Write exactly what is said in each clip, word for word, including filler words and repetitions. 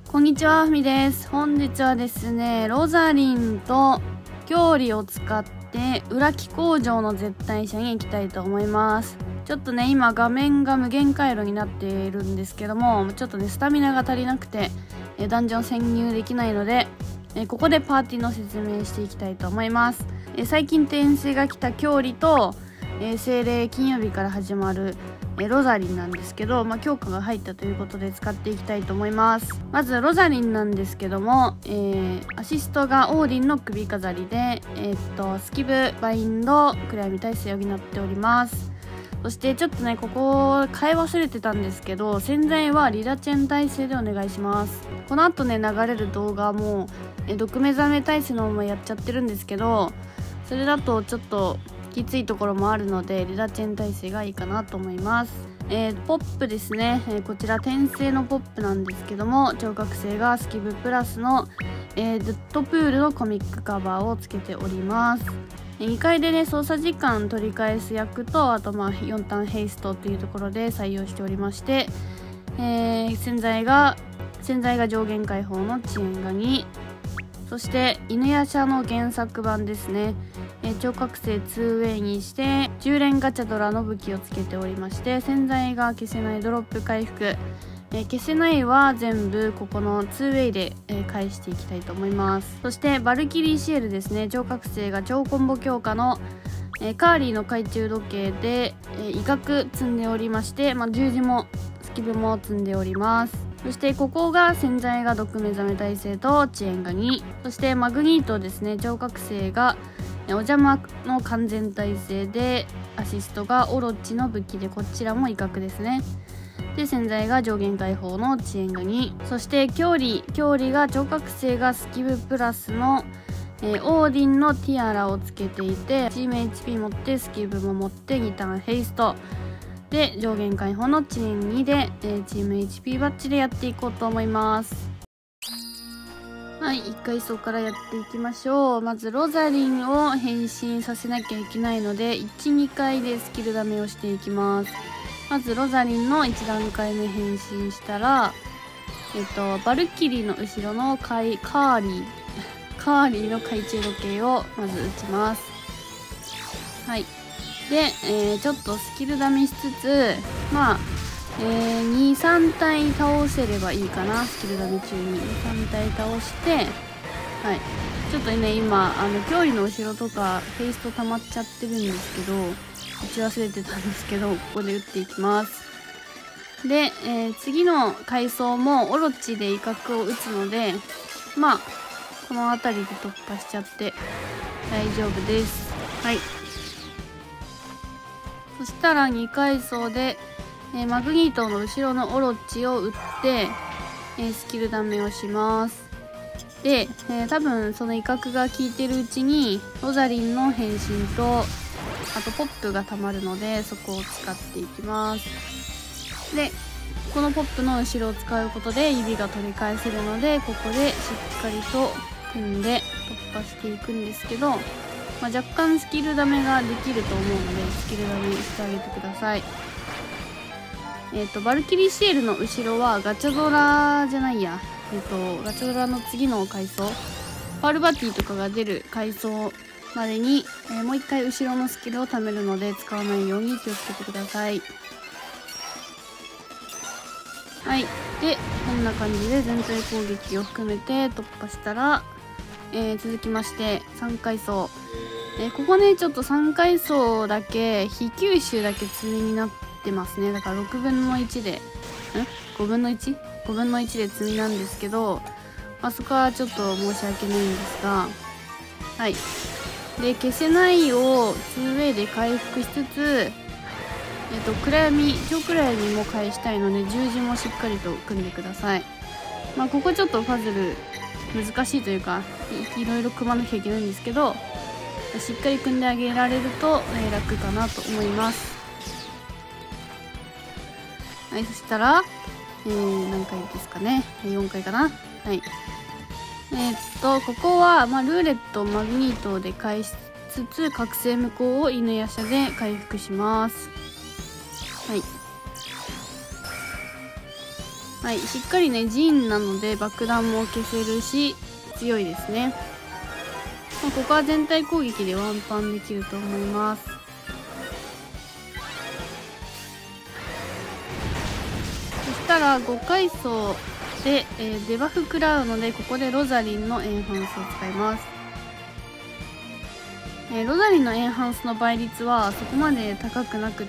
こんにちは、ふみです。本日はですね、ロザリンと郷里を使って裏木工場の絶対者に行きたいと思います。ちょっとね、今画面が無限回路になっているんですけども、ちょっとねスタミナが足りなくてえダンジョン潜入できないので、えここでパーティーの説明していきたいと思います。え最近転生が来た郷里とえ精霊金曜日から始まるえロザリンなんですけど、まあ、強化が入ったということで使っていきたいと思います。まずロザリンなんですけども、えー、アシストがオーディンの首飾りで、えー、っとスキブ、バインド、暗闇耐性を補っております。そしてちょっとねここ変え忘れてたんですけど、洗剤はリラチェン耐性でお願いします。この後ね流れる動画もえ毒目覚め耐性のままやっちゃってるんですけど、それだとちょっときついところもあるのでリラチェン耐性がいいかなと思います。えー、ポップですね、えー、こちら転生のポップなんですけども、聴覚性がスキブプラスの、えー、ドットプールのコミックカバーをつけております。にかいでね操作時間取り返す役と、あとまあよんターンヘイストというところで採用しておりまして、えー、洗剤が洗剤が上限解放の遅延がに、そして犬夜叉の原作版ですね、えー、聴覚性 ツーウェイ にしてじゅう連ガチャドラの武器をつけておりまして、洗剤が消せないドロップ回復、えー、消せないは全部ここの ツーウェイ で、えー、返していきたいと思います。そしてバルキリーシエルですね、聴覚性が超コンボ強化の、えー、カーリーの懐中時計で、えー、威嚇積んでおりまして、まあ、十字もスキブも積んでおります。そしてここが洗剤が毒目覚め耐性と遅延がに、そしてマグニートですね、聴覚性がお邪魔の完全耐性で、アシストがオロチの武器でこちらも威嚇ですね。で洗剤が上限解放の遅延がに、そして郷里郷里が聴覚性がスキブプラスの、えー、オーディンのティアラをつけていて、チーム エイチピー 持ってスキブも持ってにターンヘイストで上限解放の遅延にで、えー、チーム エイチピー バッジでやっていこうと思います。はい、いっかい層からやっていきましょう。まずロザリンを変身させなきゃいけないので いち、にかいでスキルダメをしていきます。まずロザリンのいち段階目変身したら、えっとバルキリーの後ろのカイカーリーカーリーの懐中時計をまず打ちます。はいで、えー、ちょっとスキルダメしつつ、まあ、えー、に、さん体倒せればいいかな。スキルダメ中にに、さん体倒して、はい。ちょっとね、今、あの、脅威の後ろとか、フェイスト溜まっちゃってるんですけど、打ち忘れてたんですけど、ここで打っていきます。で、えー、次の階層もオロチで威嚇を打つので、まあ、この辺りで突破しちゃって大丈夫です。はい。そしたらにかい層で、えー、マグニートの後ろのオロチを打って、えー、スキルダメをします。で、えー、多分その威嚇が効いてるうちにロザリンの変身と、あとポップがたまるのでそこを使っていきます。でこのポップの後ろを使うことで指が取り返せるので、ここでしっかりと組んで突破していくんですけど、まあ、若干スキルダメができると思うのでスキルダメしてあげてください。えっとバルキリーシエルの後ろはガチャドラじゃないやえっとガチャドラの次の階層、パールバティとかが出る階層までに、えー、もう一回後ろのスキルを貯めるので使わないように気をつけてください。はい、でこんな感じで全体攻撃を含めて突破したら、えー、続きましてさんかい層、えー、ここねちょっとさんかい層だけ非吸収だけ積みになってますね。だからろくぶんのいちでんごぶんの いち?ご 分のいちで積みなんですけど、まあ、そこはちょっと申し訳ないんですが、はいで消せないを ツーウェイ で回復しつつ、えっと暗闇超暗闇も返したいので十字もしっかりと組んでください。まあここちょっとパズル難しいというか い, いろいろ組まなきゃいけないんですけど、しっかり組んであげられると、えー、楽かなと思います。はい、そしたら、えー、何回ですかね、よんかいかな。はい、えー、っとここは、まあ、ルーレットマグニートで返しつつ覚醒無効を犬夜叉で回復します。はい、 はい、しっかりねジーンなので爆弾も消せるし強いですね。まあ、ここは全体攻撃でワンパンできると思います。そしたらごかい層で、えー、デバフ食らうので、ここでロザリンのエンハンスを使います。えー、ロザリンのエンハンスの倍率はそこまで高くなくって、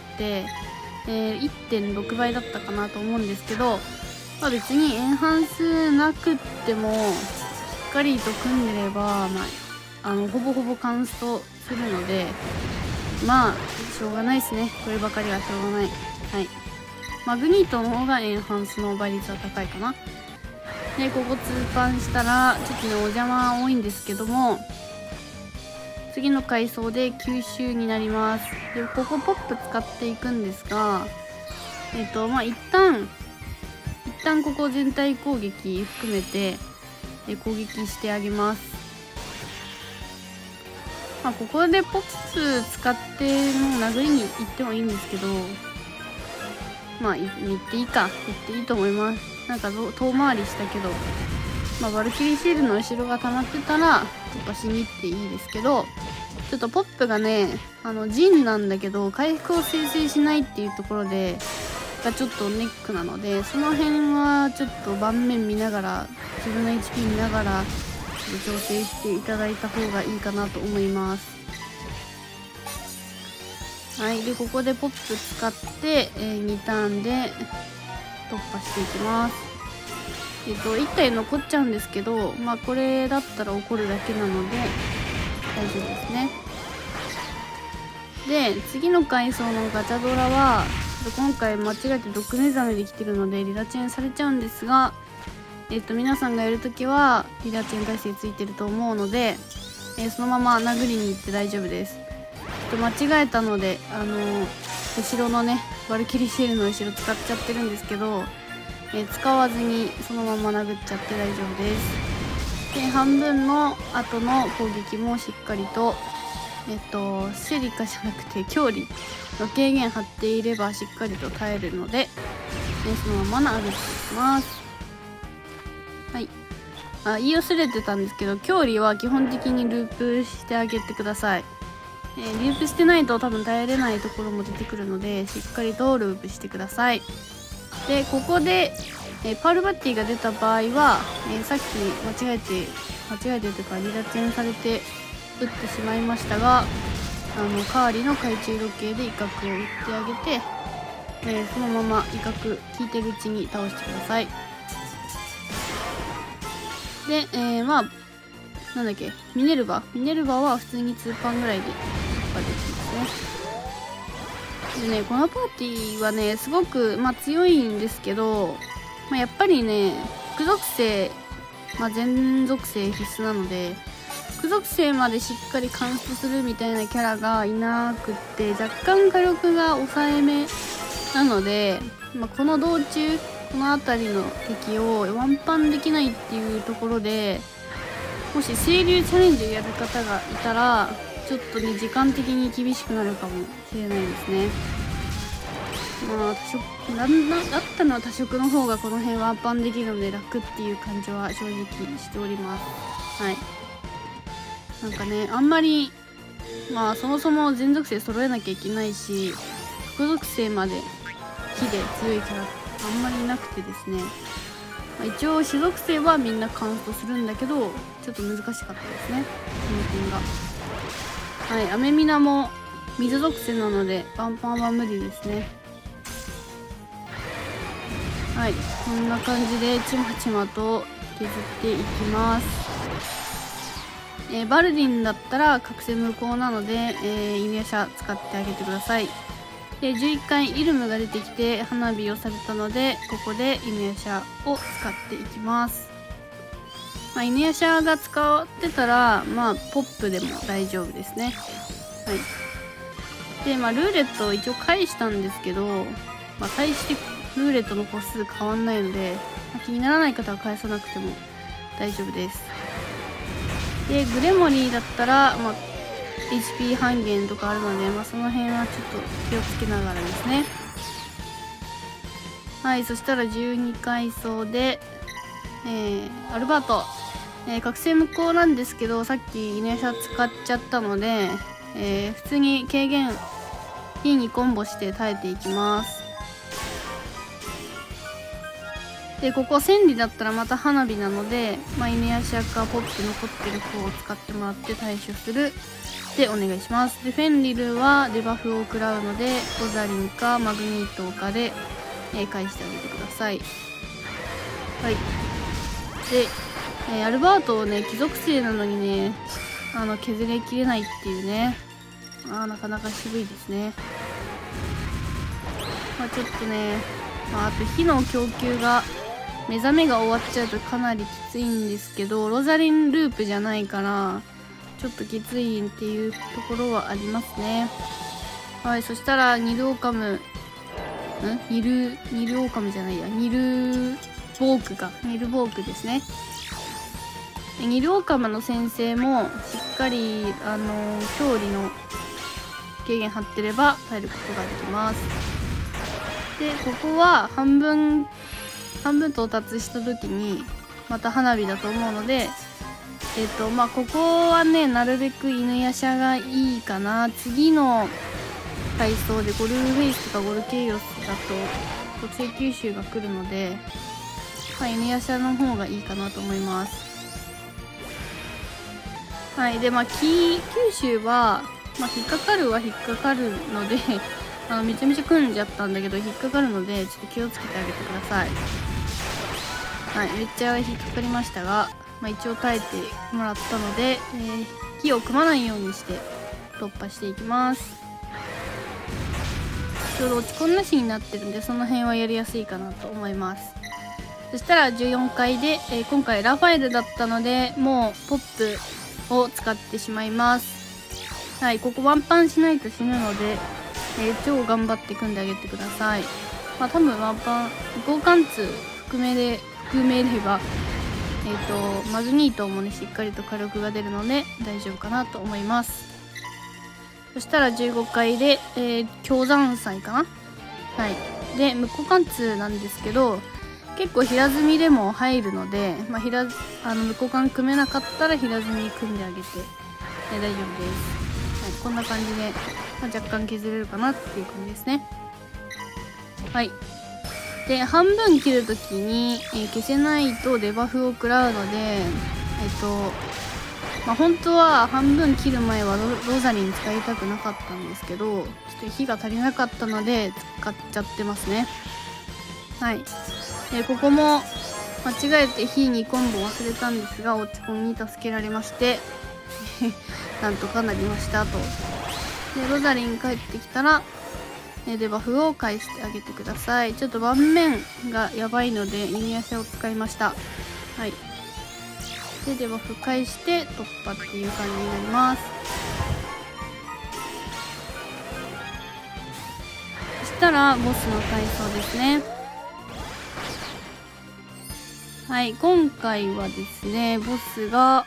えー、いってんろく 倍だったかなと思うんですけど、まあ、別にエンハンスなくってもしっかりと組んでれば、まあ、あのほぼほぼカンストするので、まあしょうがないですね。こればかりはしょうがない。はい、マグニートの方がエンハンスの倍率は高いかな。でここ通貫したらちょっとねお邪魔多いんですけども、次の階層で吸収になります。でここポップ使っていくんですが、えっとまあ一旦一旦ここ全体攻撃含めてえ攻撃してあげます。まあ、ここでポップ使っても殴りに行ってもいいんですけど、まあ言っていいか言っていいと思います。なんか遠回りしたけど、まあ、バルキリーシールの後ろが溜まってたら突破しに行っていいですけど、ちょっとポップがねあのジンなんだけど回復を生成しないっていうところでがちょっとネックなので、その辺はちょっと盤面見ながら自分の エイチピー 見ながら調整していただいた方がいいかなと思います。はい、でここでポップ使って、えー、にターンで突破していきます。えっといち体残っちゃうんですけど、まあこれだったら怒るだけなので大丈夫ですね。で次の階層のガチャドラは今回間違えて毒目覚めできてるのでリラチェンされちゃうんですが、えっと皆さんがやるときはリラチェン耐性ついてると思うので、えー、そのまま殴りに行って大丈夫です。ちょっと間違えたのであのー、後ろのねバルキリーシールの後ろ使っちゃってるんですけど、えー、使わずにそのまま殴っちゃって大丈夫です。で半分の後の攻撃もしっかりとえっとセリカじゃなくて郷里の軽減張っていればしっかりと耐えるので、えー、そのまま殴っていきます。はい、あ言い忘れてたんですけど、郷里は基本的にループしてあげてください。えー、ループしてないと多分耐えれないところも出てくるのでしっかりとループしてください。でここで、えー、パールバッティが出た場合は、えー、さっき間違えて間違えてというかリラチェンされて打ってしまいましたが、あのカーリの懐中時計で威嚇を打ってあげて、えー、そのまま威嚇効いてるうちに倒してください。で、えー、まあなんだっけミネルヴァミネルヴァは普通にツーパンぐらいで突破できますね。でねこのパーティーはねすごく、まあ、強いんですけど、まあ、やっぱりね副属性、まあ、全属性必須なので副属性までしっかりカウントするみたいなキャラがいなくって若干火力が抑えめなので、まあ、この道中この辺りの敵をワンパンできないっていうところで、もし清流チャレンジをやる方がいたらちょっとね時間的に厳しくなるかもしれないですね。まあ多色なんだったのは多色の方がこの辺ワンパンできるので楽っていう感じは正直しております。はい、なんかねあんまりまあそもそも全属性揃えなきゃいけないし副属性まで火で強いキャラあんまりいなくてですね、まあ、一応主属性はみんなカウントするんだけどちょっと難しかったですね、この辺が。はい、アメミナも水属性なのでワンパンは無理ですね。はい、こんな感じでちまちまと削っていきます。えー、バルディンだったら覚醒無効なので、えー、イニアシャ使ってあげてください。でじゅういっかいイルムが出てきて花火をされたのでここでイニアシャを使っていきます。まあ、イニアシャが使ってたらまあポップでも大丈夫ですね。はい、でまあルーレットを一応返したんですけど、まあ、対してルーレットの個数変わんないので、まあ、気にならない方は返さなくても大丈夫です。でグレモリーだったら、まあ、エイチピー 半減とかあるので、まあ、その辺はちょっと気をつけながらですね。 はい、そしたらじゅうにかい走で、えー、アルバート、えー、覚醒無効なんですけど、さっき犬夜叉使っちゃったので、えー、普通に軽減火にコンボして耐えていきます。でここ千里だったらまた花火なので、まあ、犬夜叉かポップ残ってる方を使ってもらって対処するでお願いします。でフェンリルはデバフを食らうのでロザリンかマグニートかで、えー、返してあげてください。はい。で、えー、アルバートをね貴族性なのにねあの削りきれないっていうね、あーなかなか渋いですね。まあちょっとね、まあ、あと火の供給が目覚めが終わっちゃうとかなりきついんですけど、ロザリンループじゃないからちょっときついっていうところはありますね。はい、そしたらニルオカムんニルニルオカムじゃないやニルボークかニルボークですね。ニルオカムの先生もしっかりあの勝利の軽減張ってれば耐えることができます。でここは半分半分到達した時にまた花火だと思うので、えっとまあここはねなるべく犬夜叉がいいかな。次の体操でゴルフフェイスとかゴルケイオスだと途中吸収が来るので、まあ、犬夜叉の方がいいかなと思います。はいでまあキー吸収は、まあ、引っかかるは引っかかるのであのめちゃめちゃ組んじゃったんだけど引っかかるのでちょっと気をつけてあげてください。はい、めっちゃ引っかかりましたが、まあ、一応耐えてもらったので、えー、火を組まないようにして突破していきます。ちょうど落ち込んなしになってるんでその辺はやりやすいかなと思います。そしたらじゅうよんかいで、えー、今回ラファエルだったのでもうポップを使ってしまいます。はい、ここワンパンしないと死ぬので、えー、超頑張って組んであげてください。まあ多分ワンパン交換通含めで含めればえっ、ー、とマグニートもねしっかりと火力が出るので大丈夫かなと思います。そしたらじゅうごかいで、えー、強山祭かな。はいで無交換通なんですけど結構平積みでも入るので、まあ、平あの無交換組めなかったら平積み組んであげて、えー、大丈夫です。はい、こんな感じで、まあ、若干削れるかなっていう感じですね。はいで半分切るときに、えー、消せないとデバフを食らうのでえっ、ー、とまあ本当は半分切る前は ロ, ロザリン使いたくなかったんですけどちょっと火が足りなかったので使っちゃってますね。はいでここも間違えて火にコンボ忘れたんですが落ち込みに助けられましてなんとかなりましたと。でロザリン帰ってきたらデバフを返してあげてください。ちょっと盤面がやばいので犬夜叉を使いました。はいでデバフ返して突破っていう感じになります。そしたらボスの体操ですね。はい今回はですねボスが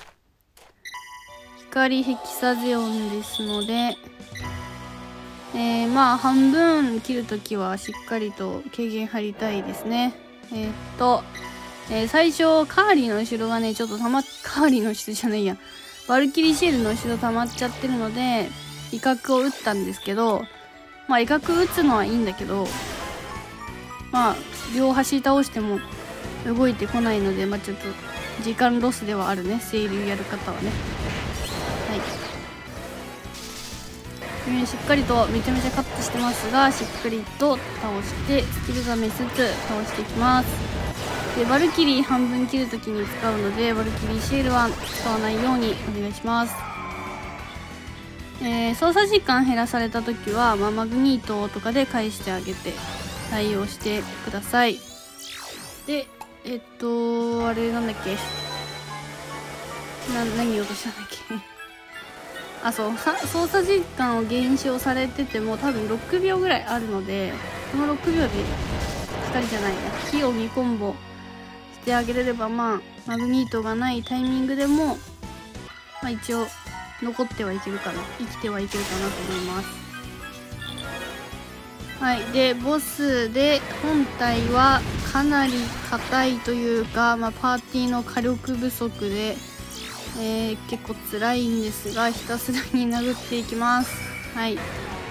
光ヘキサゼオンですのでえー、まあ半分切るときはしっかりと軽減張りたいですね。えー、っと、えー、最初カーリーの後ろがねちょっとたまっカーリーの後ろじゃないやバルキリーシェルの後ろ溜まっちゃってるので威嚇を打ったんですけど、まあ威嚇打つのはいいんだけどまあ両端倒しても動いてこないのでまあちょっと時間ロスではあるね清流やる方はね。はいしっかりとめちゃめちゃカットしてますがしっかりと倒してスキルがめつつ倒していきます。でバルキリー半分切るときに使うのでバルキリーシェールは使わないようにお願いします。えー、操作時間減らされた時は、まあ、マグニートとかで返してあげて対応してください。でえっとあれなんだっけな何言おうとしたんだっけあそう操作時間を減少されてても多分ろくびょうぐらいあるのでこのろくびょうで光じゃないや火をにコンボしてあげれればまあマグニートがないタイミングでも、まあ、一応残ってはいけるかな生きてはいけるかなと思います。 はい、でボスで本体はかなり硬いというか、まあ、パーティーの火力不足で、えー、結構辛いんですが、ひたすらに殴っていきます。はい。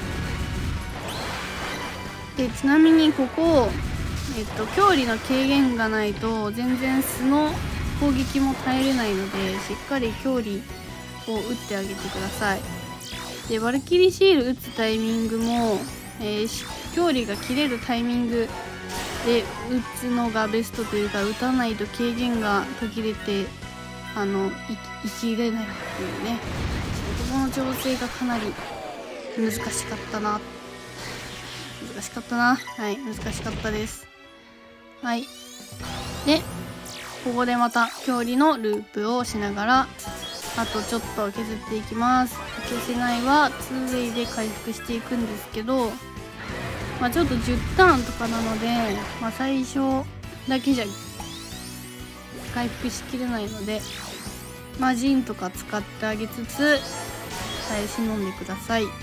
でちなみにここ、えっと、距離の軽減がないと全然素の攻撃も耐えれないので、しっかり距離を打ってあげてください。でバルキリーシール打つタイミングも、えー、距離が切れるタイミングで打つのがベストというか、打たないと軽減が途切れてあの生きれないっていうね、そこの調整がかなり難しかったな難しかったなはい難しかったです。はい。でここでまた距離のループをしながら、あとちょっと削っていきます。消せないは ツーウェイ で回復していくんですけど、まあ、ちょっとじゅうターンとかなので、まあ、最初だけじゃ回復しきれないので、マジンとか使ってあげつつ耐え忍んでください。はい。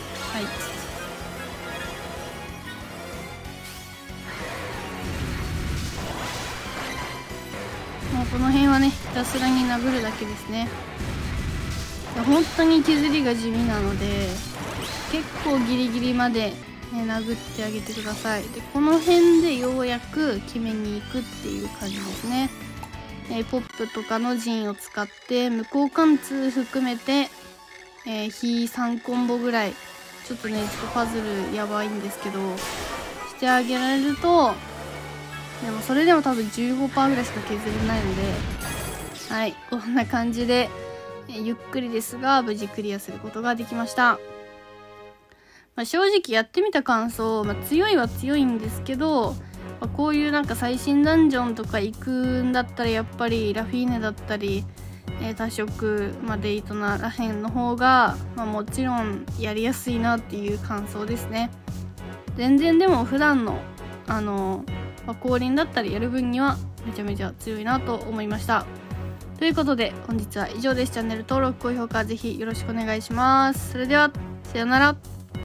もうこの辺はね、ひたすらに殴るだけですね。本当に削りが地味なので、結構ギリギリまで、ね、殴ってあげてください。でこの辺でようやく決めに行くっていう感じですね。えー、ポップとかの陣を使って無効貫通含めて、えー、火さんコンボぐらい、ちょっとねちょっとパズルやばいんですけどしてあげられると、でもそれでも多分 じゅうごパーセント ぐらいしか削れないので、はい、こんな感じで、えー、ゆっくりですが無事クリアすることができました。まあ、正直やってみた感想、まあ、強いは強いんですけど、まあ、こういうなんか最新ダンジョンとか行くんだったらやっぱりラフィーネだったり、えー、多色、まあ、デイトナらへんの方が、まあ、もちろんやりやすいなっていう感想ですね。全然でも普段のあの、まあ、降臨だったりやる分にはめちゃめちゃ強いなと思いました。ということで本日は以上です。チャンネル登録高評価ぜひよろしくお願いします。それではさようなら。